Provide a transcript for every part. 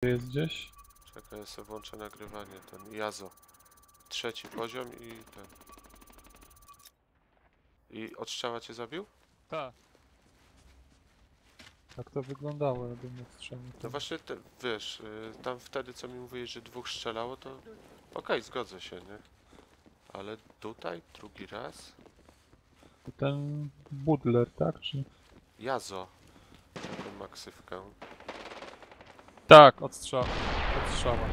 jest gdzieś. Czekaj, ja sobie włączę nagrywanie, ten Jazo. 3. poziom i ten. I od strzała cię zabił? Tak. Tak to wyglądało, jakby nie strzelił. No właśnie, wiesz, tam wtedy co mi mówiłeś, że 2 strzelało, to okej, zgodzę się, nie? Ale tutaj drugi raz? To ten Budler, tak? Czy... Jazo. Taką maksywkę. Tak, odstrzała. Odstrzała.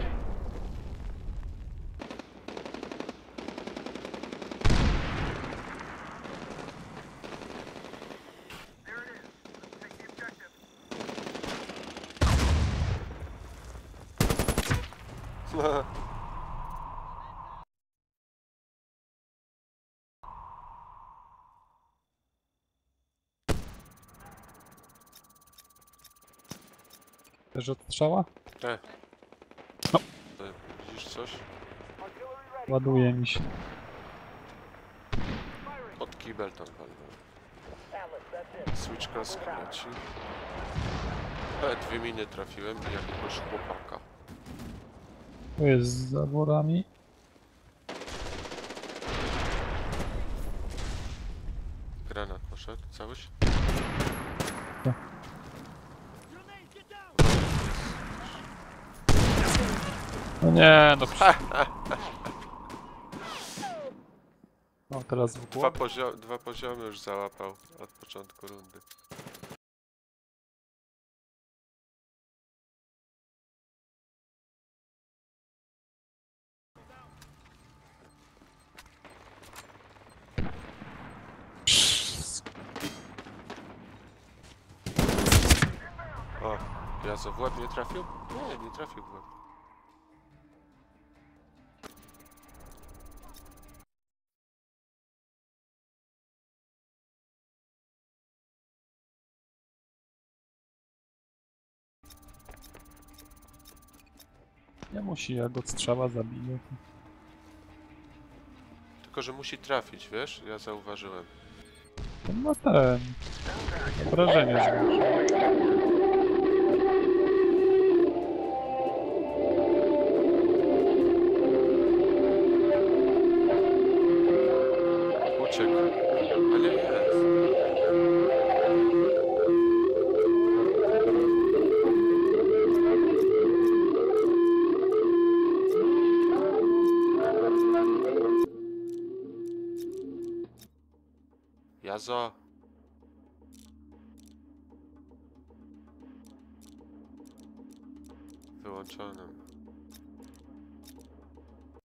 Też odstrzała? E. No. Widzisz coś? Ładuje mi się. Pod kibel tam walnął. Switch cross leci. 2 miny trafiłem i jakiegoś chłopaka. Tu jest z zaworami. Granat poszedł, całość? Tak. No nie, no no teraz w głowę. Dwa poziomy już załapał od początku rundy. O, Jazo w łeb nie trafił? Nie, nie trafił w łeb. Nie musi, jak odstrzała zabije. Tylko, że musi trafić, wiesz? Ja zauważyłem. To ma ten... Wrażenie zwiększa. Uciekł. Ale jest. Jazo. Wyłączonym.